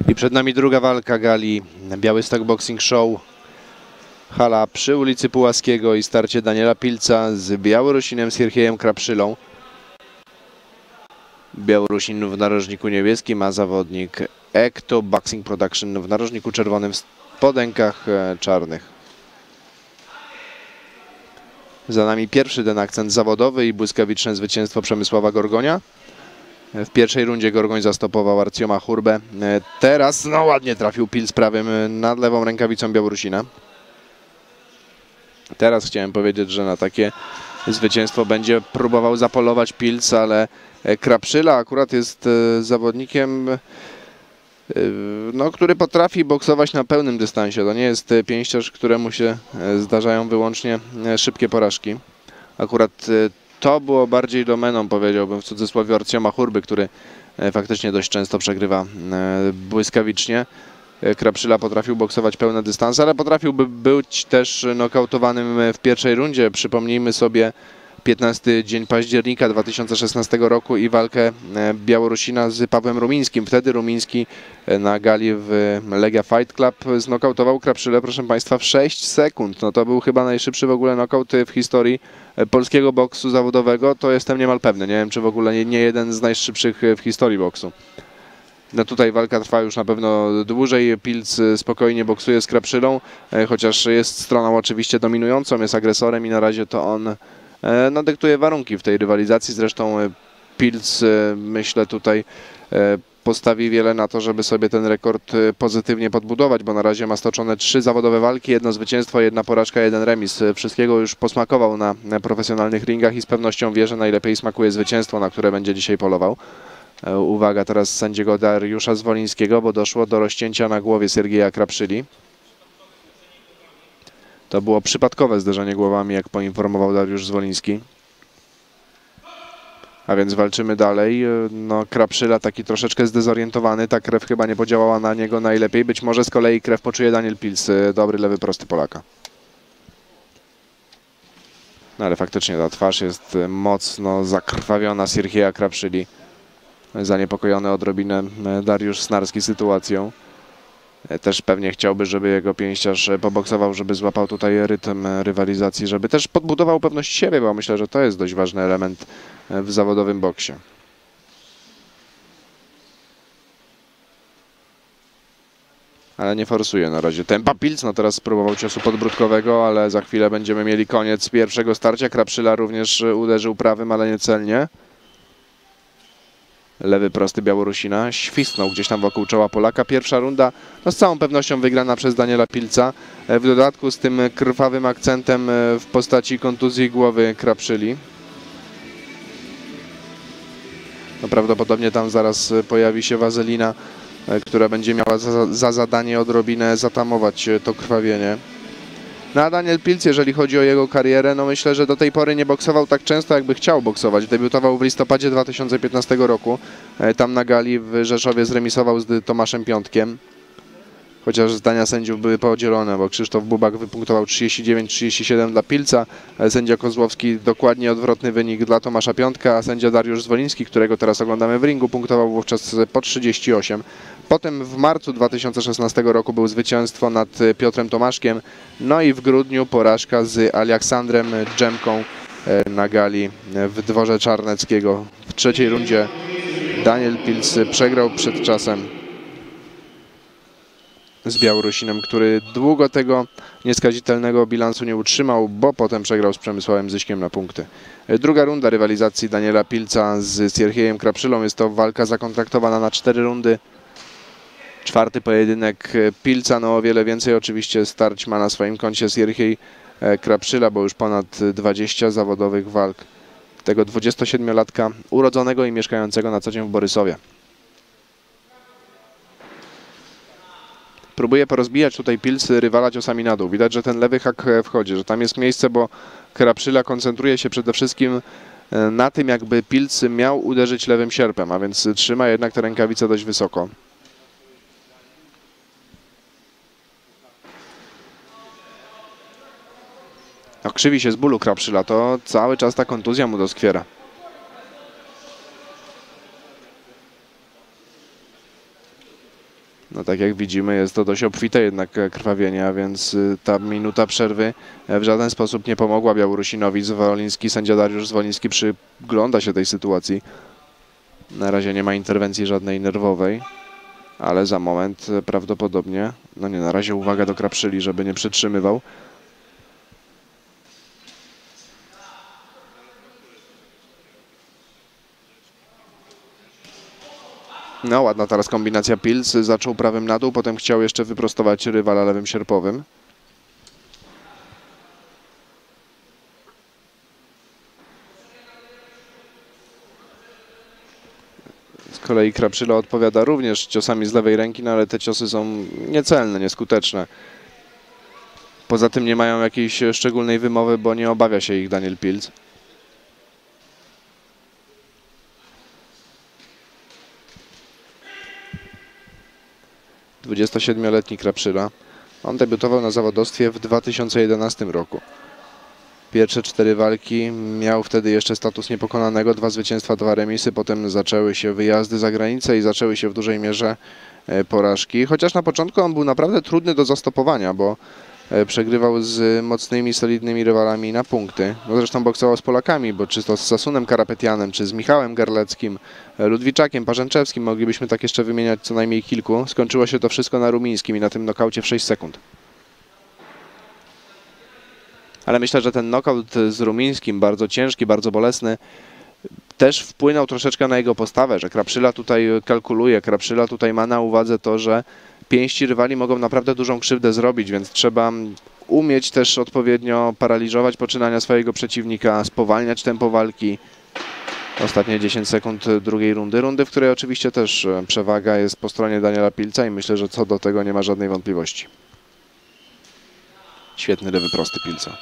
I przed nami druga walka gali Białystok Boxing Show. Hala przy ulicy Pułaskiego i starcie Daniela Pilca z Białorusinem Sierhiejem Krapszylą. Białorusin w narożniku niebieskim, a zawodnik Ekto Boxing Production w narożniku czerwonym w spodenkach czarnych. Za nami pierwszy ten akcent zawodowy i błyskawiczne zwycięstwo Przemysława Gorgonia. W pierwszej rundzie Gorgoń zastopował Arcioma Hurbę. Teraz no ładnie trafił Pilc prawym nad lewą rękawicą Białorusina. Teraz chciałem powiedzieć, że na takie zwycięstwo będzie próbował zapolować Pilc, ale Krapszyla akurat jest zawodnikiem, no, który potrafi boksować na pełnym dystansie. To nie jest pięściarz, któremu się zdarzają wyłącznie szybkie porażki. Akurat to było bardziej domeną, powiedziałbym w cudzysłowie, Arcioma Hurby, który faktycznie dość często przegrywa błyskawicznie. Krapszyla potrafił boksować pełne dystanse, ale potrafiłby być też nokautowanym w pierwszej rundzie. Przypomnijmy sobie 15 dzień października 2016 roku i walkę Białorusina z Pawłem Rumińskim. Wtedy Rumiński na gali w Legia Fight Club znokautował Krapszylę, proszę Państwa, w 6 sekund. No to był chyba najszybszy w ogóle nokaut w historii polskiego boksu zawodowego. To jestem niemal pewny. Nie wiem, czy w ogóle nie jeden z najszybszych w historii boksu. No tutaj walka trwa już na pewno dłużej. Pilc spokojnie boksuje z Krapszylą, chociaż jest stroną oczywiście dominującą, jest agresorem i na razie to on no, dyktuje warunki w tej rywalizacji. Zresztą Pilc, myślę, tutaj postawi wiele na to, żeby sobie ten rekord pozytywnie podbudować, bo na razie ma stoczone 3 zawodowe walki, 1 zwycięstwo, 1 porażka, 1 remis. Wszystkiego już posmakował na profesjonalnych ringach i z pewnością wie, że najlepiej smakuje zwycięstwo, na które będzie dzisiaj polował. Uwaga teraz sędziego Dariusza Zwolińskiego, bo doszło do rozcięcia na głowie Siergieja Krapszyli. To było przypadkowe zderzenie głowami, jak poinformował Dariusz Zwoliński. A więc walczymy dalej. No, Krapszyla taki troszeczkę zdezorientowany. Ta krew chyba nie podziałała na niego najlepiej. Być może z kolei krew poczuje Daniel Pilc. Dobry lewy prosty Polaka. No ale faktycznie ta twarz jest mocno zakrwawiona Sierhieja Krapszyli. Zaniepokojony odrobinę Dariusz Snarski sytuacją. Też pewnie chciałby, żeby jego pięściarz poboksował, żeby złapał tutaj rytm rywalizacji, żeby też podbudował pewność siebie, bo myślę, że to jest dość ważny element w zawodowym boksie. Ale nie forsuje na razie tempa Pilc. No teraz spróbował ciosu podbródkowego, ale za chwilę będziemy mieli koniec pierwszego starcia. Krapszyla również uderzył prawym, ale niecelnie. Lewy prosty Białorusina świsnął gdzieś tam wokół czoła Polaka. Pierwsza runda no z całą pewnością wygrana przez Daniela Pilca. W dodatku z tym krwawym akcentem w postaci kontuzji głowy Krapszyli. No prawdopodobnie tam zaraz pojawi się wazelina, która będzie miała za zadanie odrobinę zatamować to krwawienie. No a Daniel Pilc, jeżeli chodzi o jego karierę, no myślę, że do tej pory nie boksował tak często, jakby chciał boksować. Debiutował w listopadzie 2015 roku. Tam na gali w Rzeszowie zremisował z Tomaszem Piątkiem. Chociaż zdania sędziów były podzielone, bo Krzysztof Bubak wypunktował 39-37 dla Pilca. Sędzia Kozłowski dokładnie odwrotny wynik dla Tomasza Piątka, a sędzia Dariusz Zwoliński, którego teraz oglądamy w ringu, punktował wówczas po 38. Potem w marcu 2016 roku był zwycięstwo nad Piotrem Tomaszkiem. No i w grudniu porażka z Aleksandrem Dżemką na gali w dworze Czarneckiego. W trzeciej rundzie Daniel Pilc przegrał przed czasem z Białorusinem, który długo tego nieskazitelnego bilansu nie utrzymał, bo potem przegrał z Przemysławem Zyśkiem na punkty. Druga runda rywalizacji Daniela Pilca z Sierhiejem Krapszylą. Jest to walka zakontraktowana na 4 rundy. Czwarty pojedynek Pilca, no o wiele więcej oczywiście starć ma na swoim koncie Sierhiej Krapszyla, bo już ponad 20 zawodowych walk tego 27-latka urodzonego i mieszkającego na co dzień w Borysowie. Próbuje porozbijać tutaj Pilc rywala ciosami na dół. Widać, że ten lewy hak wchodzi, że tam jest miejsce, bo Krapszyla koncentruje się przede wszystkim na tym, jakby Pilc miał uderzyć lewym sierpem, a więc trzyma jednak te rękawice dość wysoko. No, krzywi się z bólu Krapszyla, to cały czas ta kontuzja mu doskwiera. No tak jak widzimy, jest to dość obfite jednak krwawienie, a więc ta minuta przerwy w żaden sposób nie pomogła Białorusinowi. Zwoliński, sędzia Dariusz Zwoliński przygląda się tej sytuacji. Na razie nie ma interwencji żadnej nerwowej, ale za moment prawdopodobnie, no nie, na razie uwaga do Krapszyli, żeby nie przytrzymywał. No ładna teraz kombinacja Pilc, zaczął prawym na dół, potem chciał jeszcze wyprostować rywala lewym sierpowym. Z kolei Krapszyla odpowiada również ciosami z lewej ręki, no ale te ciosy są niecelne, nieskuteczne. Poza tym nie mają jakiejś szczególnej wymowy, bo nie obawia się ich Daniel Pilc. Dwudziestosiedmioletni Krapszyla. On debiutował na zawodowstwie w 2011 roku. Pierwsze 4 walki miał wtedy jeszcze status niepokonanego, 2 zwycięstwa, 2 remisy, potem zaczęły się wyjazdy za granicę i zaczęły się w dużej mierze porażki. Chociaż na początku on był naprawdę trudny do zastopowania, bo przegrywał z mocnymi, solidnymi rywalami na punkty. No zresztą boksował z Polakami, bo czy to z Sasunem Karapetianem, czy z Michałem Garleckim, Ludwiczakiem, Parzęczewskim, moglibyśmy tak jeszcze wymieniać co najmniej kilku. Skończyło się to wszystko na Rumińskim i na tym nokaucie w 6 sekund. Ale myślę, że ten knockout z Rumińskim, bardzo ciężki, bardzo bolesny, też wpłynął troszeczkę na jego postawę, że Krapszyla tutaj kalkuluje, Krapszyla tutaj ma na uwadze to, że pięści rywali mogą naprawdę dużą krzywdę zrobić, więc trzeba umieć też odpowiednio paraliżować poczynania swojego przeciwnika, spowalniać tempo walki. Ostatnie 10 sekund drugiej rundy, w której oczywiście też przewaga jest po stronie Daniela Pilca i myślę, że co do tego nie ma żadnej wątpliwości. Świetny lewy prosty Pilca.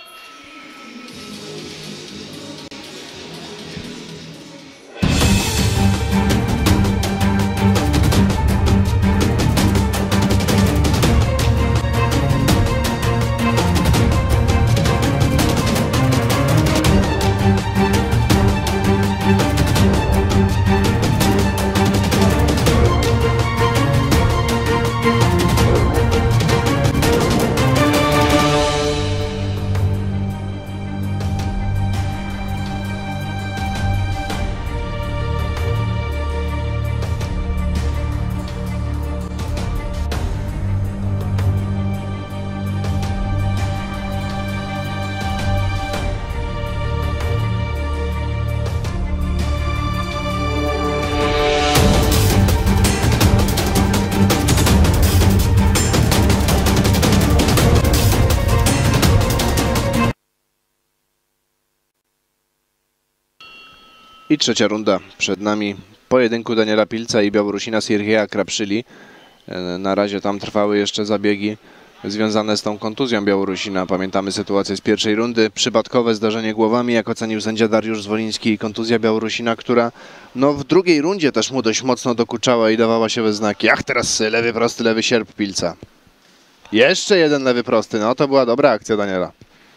I trzecia runda przed nami pojedynku Daniela Pilca i Białorusina Sierhieja Krapszyli. Na razie tam trwały jeszcze zabiegi związane z tą kontuzją Białorusina. Pamiętamy sytuację z pierwszej rundy. Przypadkowe zdarzenie głowami, jak ocenił sędzia Dariusz Zwoliński, i kontuzja Białorusina, która no w drugiej rundzie też mu dość mocno dokuczała i dawała się we znaki. Ach, teraz lewy prosty, lewy sierp Pilca. Jeszcze jeden lewy prosty. No to była dobra akcja Daniela.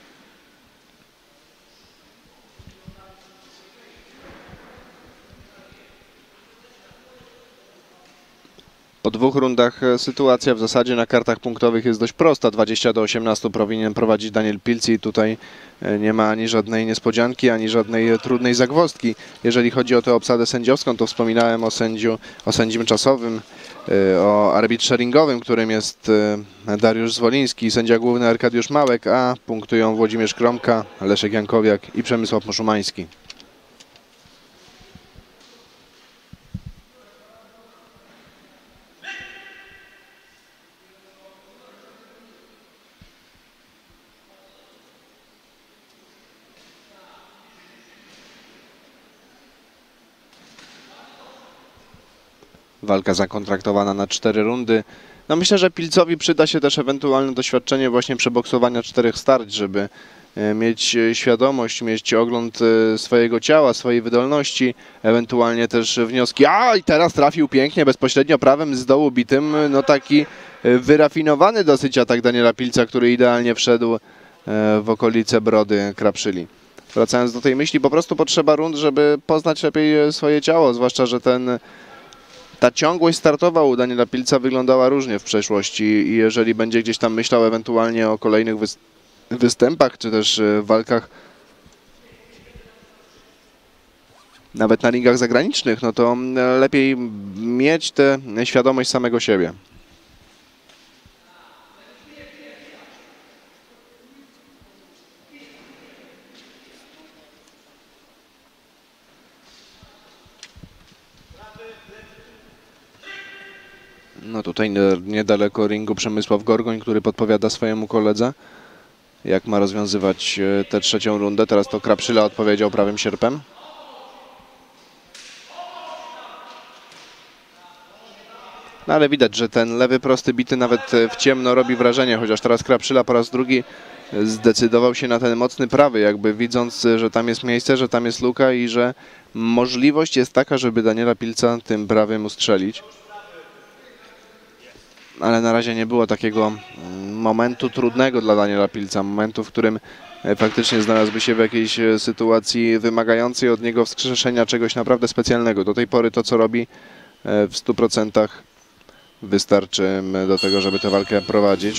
Po 2 rundach sytuacja w zasadzie na kartach punktowych jest dość prosta. 20-18 powinien prowadzić Daniel Pilc i tutaj nie ma ani żadnej niespodzianki, ani żadnej trudnej zagwozdki. Jeżeli chodzi o tę obsadę sędziowską, to wspominałem o sędzim czasowym, o arbitrze ringowym, którym jest Dariusz Zwoliński, sędzia główny Arkadiusz Małek, a punktują Włodzimierz Kromka, Leszek Jankowiak i Przemysław Muszumański. Walka zakontraktowana na 4 rundy. No myślę, że Pilcowi przyda się też ewentualne doświadczenie właśnie przeboksowania 4 starć, żeby mieć świadomość, mieć ogląd swojego ciała, swojej wydolności, ewentualnie też wnioski. A i teraz trafił pięknie, bezpośrednio prawym z dołu bitym. No taki wyrafinowany dosyć atak Daniela Pilca, który idealnie wszedł w okolice brody Krapszyli. Wracając do tej myśli, po prostu potrzeba rund, żeby poznać lepiej swoje ciało, zwłaszcza że ten ta ciągłość startowa u Daniela Pilca wyglądała różnie w przeszłości i jeżeli będzie gdzieś tam myślał ewentualnie o kolejnych występach, czy też walkach nawet na ringach zagranicznych, no to lepiej mieć tę świadomość samego siebie. No tutaj niedaleko ringu Przemysław Gorgoń, który podpowiada swojemu koledze, jak ma rozwiązywać tę trzecią rundę. Teraz to Krapszyla odpowiedział prawym sierpem. No ale widać, że ten lewy prosty bity nawet w ciemno robi wrażenie, chociaż teraz Krapszyla po raz drugi zdecydował się na ten mocny prawy, jakby widząc, że tam jest miejsce, że tam jest luka i że możliwość jest taka, żeby Daniela Pilca tym prawym ustrzelić. Ale na razie nie było takiego momentu trudnego dla Daniela Pilca, momentu, w którym faktycznie znalazłby się w jakiejś sytuacji wymagającej od niego wskrzeszenia czegoś naprawdę specjalnego. Do tej pory to, co robi, w 100% wystarczy do tego, żeby tę walkę prowadzić.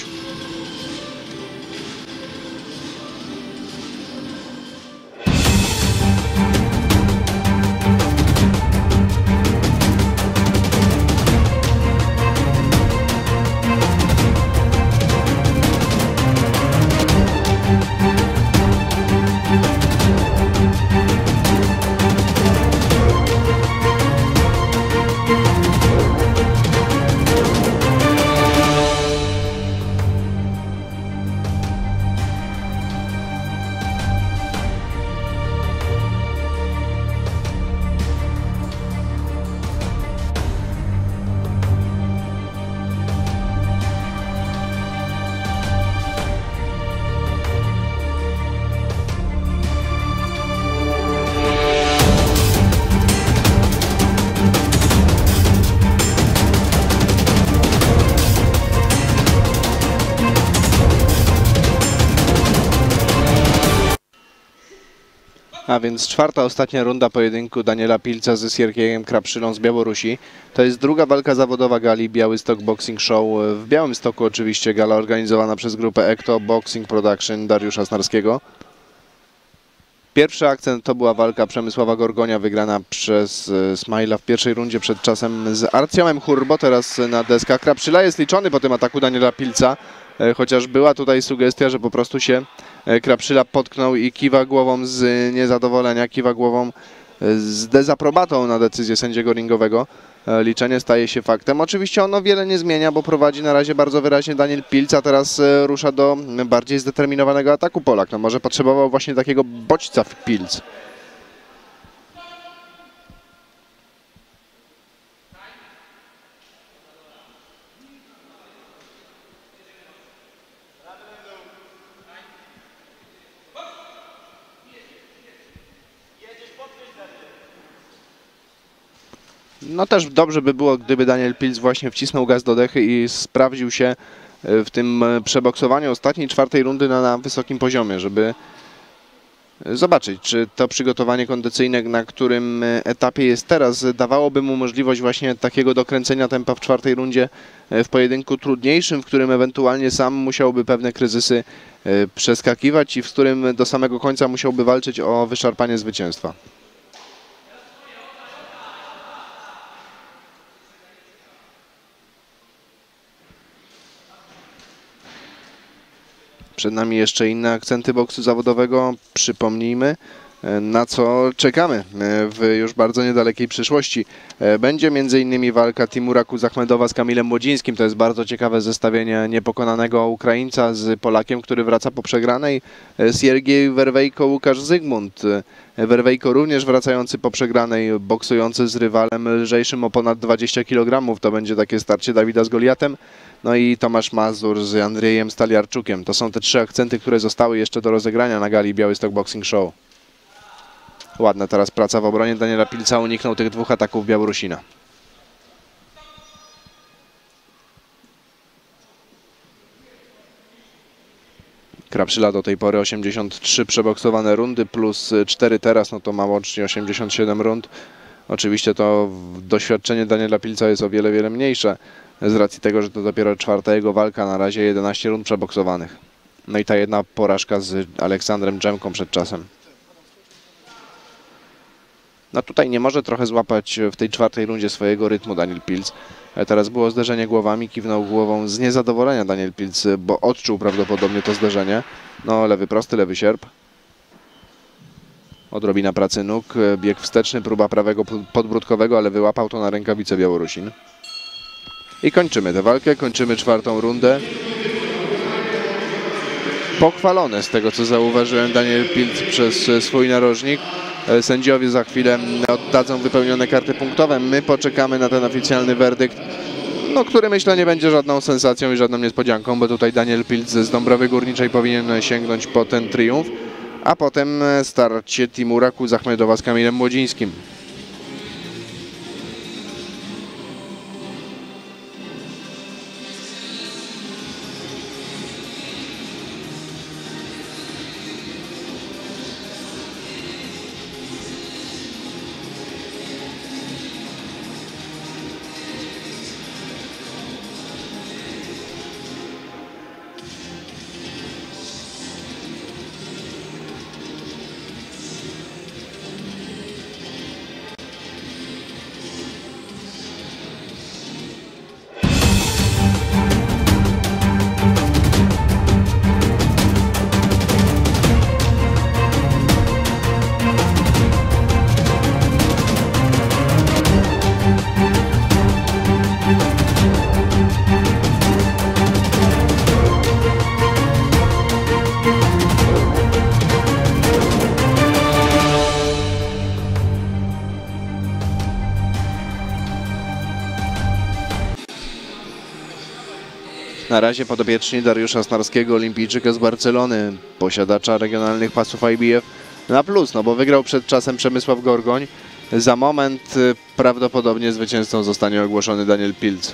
A więc czwarta, ostatnia runda pojedynku Daniela Pilca ze Siergiejem Krapszylą z Białorusi. To jest druga walka zawodowa gali Białystok Boxing Show w Białymstoku, oczywiście gala organizowana przez grupę Ekto Boxing Production Dariusza Snarskiego. Pierwszy akcent to była walka Przemysława Gorgonia wygrana przez Smajla w pierwszej rundzie przed czasem z Arcjomem Hurbo. Teraz na deskach Krapszyla jest liczony po tym ataku Daniela Pilca, chociaż była tutaj sugestia, że po prostu się Krapszyla potknął i kiwa głową z niezadowolenia, kiwa głową z dezaprobatą na decyzję sędziego ringowego. Liczenie staje się faktem. Oczywiście ono wiele nie zmienia, bo prowadzi na razie bardzo wyraźnie Daniel Pilc, a teraz rusza do bardziej zdeterminowanego ataku Polak. No może potrzebował właśnie takiego bodźca w Pilc. No też dobrze by było, gdyby Daniel Pilc właśnie wcisnął gaz do dechy i sprawdził się w tym przeboksowaniu ostatniej, czwartej rundy na wysokim poziomie, żeby zobaczyć, czy to przygotowanie kondycyjne, na którym etapie jest teraz, dawałoby mu możliwość właśnie takiego dokręcenia tempa w czwartej rundzie w pojedynku trudniejszym, w którym ewentualnie sam musiałby pewne kryzysy przeskakiwać i w którym do samego końca musiałby walczyć o wyszarpanie zwycięstwa. Przed nami jeszcze inne akcenty boksu zawodowego. Przypomnijmy, na co czekamy w już bardzo niedalekiej przyszłości. Będzie m.in. walka Timura Kuzachmedowa z Kamilem Młodzińskim. To jest bardzo ciekawe zestawienie niepokonanego Ukraińca z Polakiem, który wraca po przegranej. Siergiej Werwejko, Łukasz Zygmunt. Werwejko również wracający po przegranej, boksujący z rywalem lżejszym o ponad 20 kg. To będzie takie starcie Dawida z Goliatem. No i Tomasz Mazur z Andrzejem Staliarczukiem. To są te trzy akcenty, które zostały jeszcze do rozegrania na gali Białystok Boxing Show. Ładna teraz praca w obronie Daniela Pilca, uniknął tych dwóch ataków Białorusina. Krapszyla do tej pory 83 przeboksowane rundy plus 4 teraz, no to ma łącznie 87 rund. Oczywiście to doświadczenie Daniela Pilca jest o wiele, wiele mniejsze z racji tego, że to dopiero 4. jego walka, na razie 11 rund przeboksowanych. No i ta jedna porażka z Aleksandrem Dżemką przed czasem. No tutaj nie może trochę złapać w tej 4. rundzie swojego rytmu Daniel Pilc. Teraz było zderzenie głowami, kiwnął głową z niezadowolenia Daniel Pilc, bo odczuł prawdopodobnie to zderzenie. No lewy prosty, lewy sierp. Odrobina pracy nóg, bieg wsteczny, próba prawego podbródkowego, ale wyłapał to na rękawice Białorusin. I kończymy tę walkę, kończymy 4. rundę. Pochwalony z tego, co zauważyłem, Daniel Pilc przez swój narożnik. Sędziowie za chwilę oddadzą wypełnione karty punktowe. My poczekamy na ten oficjalny werdykt, no, który myślę nie będzie żadną sensacją i żadną niespodzianką, bo tutaj Daniel Pilc z Dąbrowy Górniczej powinien sięgnąć po ten triumf, a potem starcie Timura Kuzahmedowa z Kamilem Młodzińskim. Na razie podopieczni Dariusza Snarskiego, olimpijczyka z Barcelony, posiadacza regionalnych pasów IBF na plus, no bo wygrał przed czasem Przemysław Gorgoń. Za moment prawdopodobnie zwycięzcą zostanie ogłoszony Daniel Pilc.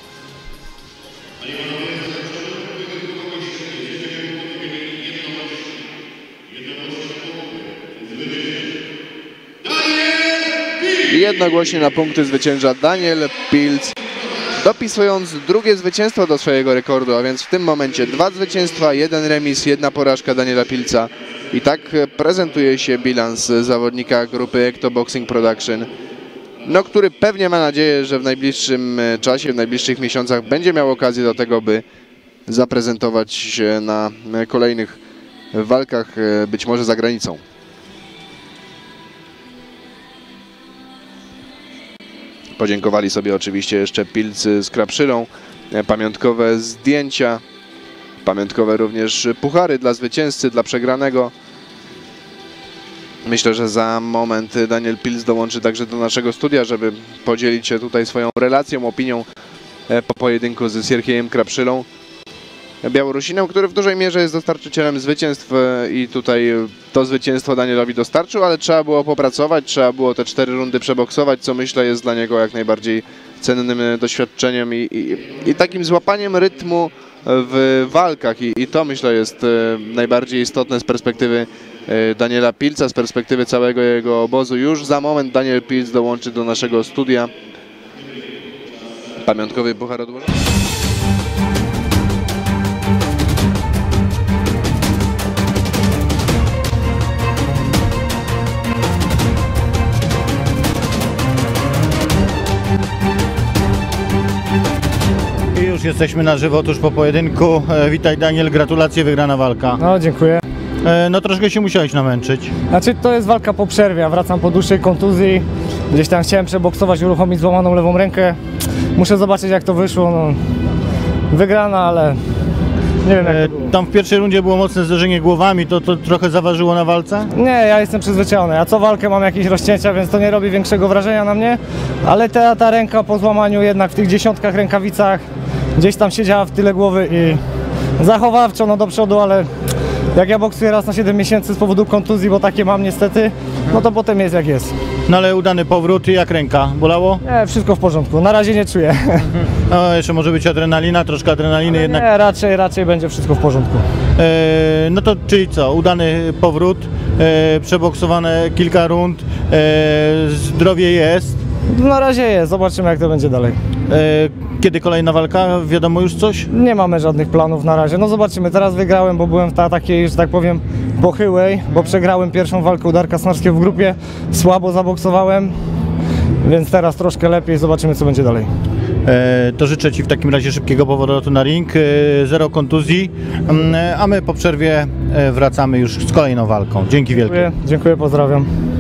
I jednogłośnie na punkty zwycięża Daniel Pilc, dopisując drugie zwycięstwo do swojego rekordu, a więc w tym momencie 2 zwycięstwa, 1 remis, 1 porażka Daniela Pilca. I tak prezentuje się bilans zawodnika grupy Ekto Boxing Production, no, który pewnie ma nadzieję, że w najbliższym czasie, w najbliższych miesiącach będzie miał okazję do tego, by zaprezentować się na kolejnych walkach, być może za granicą. Podziękowali sobie oczywiście jeszcze Pilc z Krapszylą, pamiątkowe zdjęcia, pamiątkowe również puchary dla zwycięzcy, dla przegranego. Myślę, że za moment Daniel Pilc dołączy także do naszego studia, żeby podzielić się tutaj swoją relacją, opinią po pojedynku z Sierhiejem Krapszylą, Białorusinem, który w dużej mierze jest dostarczycielem zwycięstw i tutaj to zwycięstwo Danielowi dostarczył, ale trzeba było popracować, trzeba było te 4 rundy przeboksować, co myślę jest dla niego jak najbardziej cennym doświadczeniem i takim złapaniem rytmu w walkach i to myślę jest najbardziej istotne z perspektywy Daniela Pilca, z perspektywy całego jego obozu. Już za moment Daniel Pilc dołączy do naszego studia. Pamiątkowy puchar odłożony. Już jesteśmy na żywo, tuż po pojedynku. Witaj Daniel, gratulacje, wygrana walka. No, dziękuję. No troszkę się musiałeś namęczyć. Znaczy to jest walka po przerwie, ja wracam po dłuższej kontuzji. Gdzieś tam chciałem przeboksować, uruchomić złamaną lewą rękę. Muszę zobaczyć jak to wyszło. No, wygrana, ale nie wiem jak to było. Tam w pierwszej rundzie było mocne zderzenie głowami, to trochę zaważyło na walce? Nie, ja jestem przyzwyczajony. Ja co walkę mam jakieś rozcięcia, więc to nie robi większego wrażenia na mnie. Ale ta ręka po złamaniu jednak w tych dziesiątkach rękawicach gdzieś tam siedziała w tyle głowy i zachowawczo no do przodu, ale jak ja boksuję raz na 7 miesięcy z powodu kontuzji, bo takie mam niestety, no to potem jest jak jest. No ale udany powrót, jak ręka? Bolało? Nie, wszystko w porządku, na razie nie czuję. No jeszcze może być adrenalina, troszkę adrenaliny jednak. Nie, raczej będzie wszystko w porządku. No to czyli co, udany powrót, przeboksowane kilka rund, zdrowie jest. Na razie jest, zobaczymy jak to będzie dalej. Kiedy kolejna walka? Wiadomo już coś? Nie mamy żadnych planów na razie, no zobaczymy, teraz wygrałem, bo byłem w takiej, że tak powiem, pochyłej, bo przegrałem pierwszą walkę u Darka Snarskiego w grupie, słabo zaboksowałem, więc teraz troszkę lepiej, zobaczymy co będzie dalej. To życzę Ci w takim razie szybkiego powrotu na ring, zero kontuzji, a my po przerwie wracamy już z kolejną walką. Dzięki wielkie. Dziękuję, pozdrawiam.